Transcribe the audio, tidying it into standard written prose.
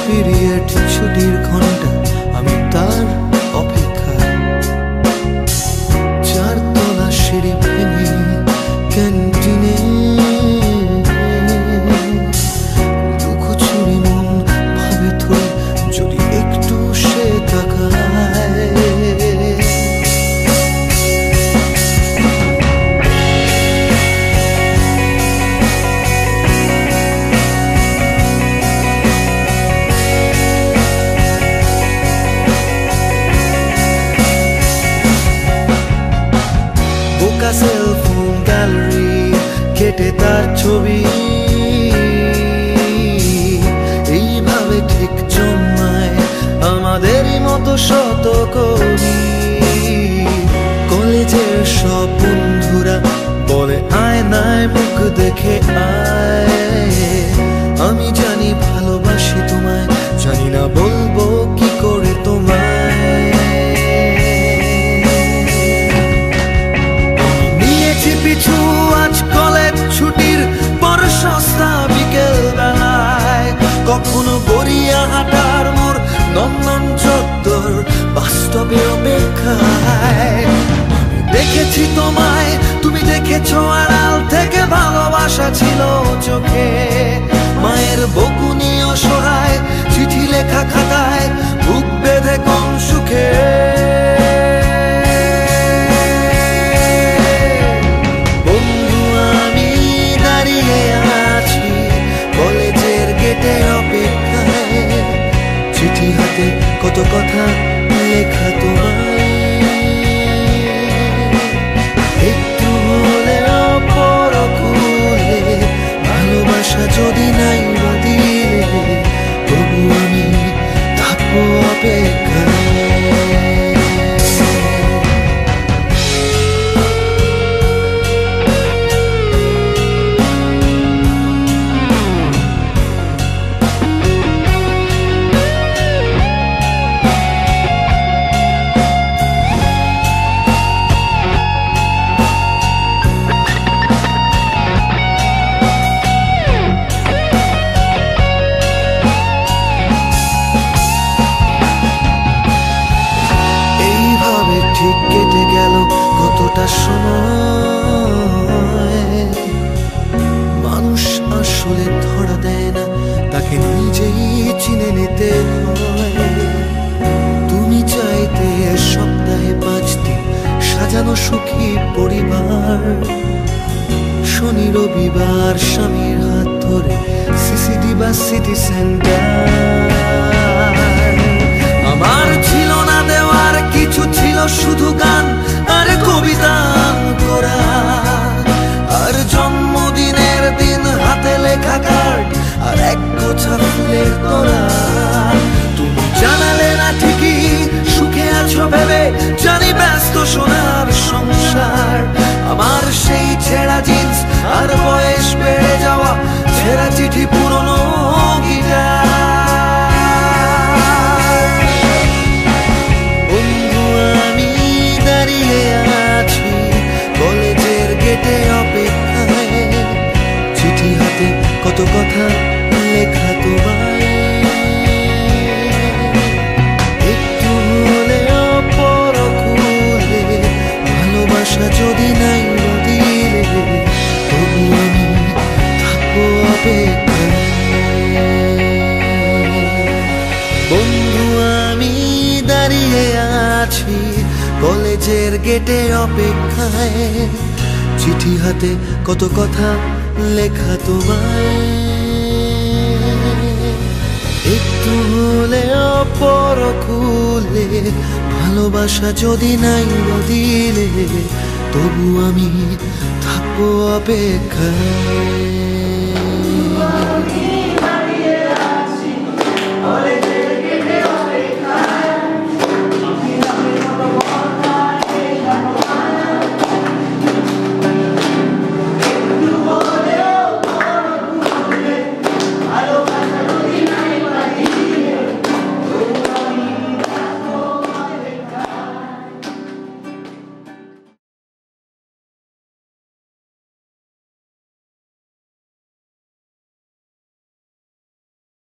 ফিরিয়ে ঠিক ছুটির ঘন্টা আমি তার অপেক্ষায়। চারতলা সিঁড়ি ভেঙে ক্যান্টিনে লুকোচুরি মন ভাবে ধরে যদি একটু সে তাকায়। সেলফোন গ্যালারি কেটে তার ছবি এইভাবে ঠিক জন্মায় আমাদেরই মতো শত কবি। কলেজের সব বন্ধুরা বলে আয়নায় মুখ দেখে আয়। আমি জানি ভালোবাসি তোমায়, জানি না বলবো কি করে তোমায়। পিছু আজ কলেজ ছুটির পর সস্তা বিকেল বেলায় কখনো গড়িয়া হাঁটার মোর নন্দন চত্বর বাস্তবে অপেক্ষায়। দেখেছি তোমায়, তুমি দেখেছো আড়াল থেকে, ভালোবাসা ছিল চোখে। মায়ের বকুনি অসহায় চিঠি লেখা খাতায় বুক বেঁধে কোন সুখে। চিঠি হাতে কত কথা লেখা তোমায়, একটু হলে অপরকুলে ভালোবাসা যদি নাই দিলে তবু আমি থাকবো অপেক্ষায়। কেটে গেল কতটা সময়, মানুষ আসলে ধরা দেয় না, তাকে নিজেই চিনে নিতে হয়। তুমি চাইতে সপ্তাহে 5 দিন সাজানো সুখী পরিবার, শনি রবিবার স্বামীর হাত ধরে সিসিডি বা সিটি সেন্টার। আমার ছিল না দেওয়ার কিছু, ছিল শুধু গান আর কবিতা করা, আর জন্মদিনের দিন হাতে লেখা কার্ড আর এক গোছা ফুলের তোড়া। তুমি জানালে না ঠিকই সুখে আছো ভেবে, জানি ব্যস্ত সোনার সংসার। আমার সেই ছেঁড়া জিন্স আর বয়স বেড়ে যাওয়া ছেঁড়া চিঠি পুরনো গিটার। কলেজের গেটে অপেক্ষায়, চিঠি হাতে কত কথা লেখা তোমায়, একটু হলে অপরকুলে ভালোবাসা যদি নাই দিলে তবু আমি থাকবো অপেক্ষায়। বন্ধু আমি দাঁড়িয়ে আছি কলেজের গেটে অপেক্ষায়, চিঠি হাতে কত কথা লেখা তোমায়, একটু হলে অপরকুলে ভালোবাসা যদি নাই দিলে তবু আমি থাকবো অপেক্ষায়।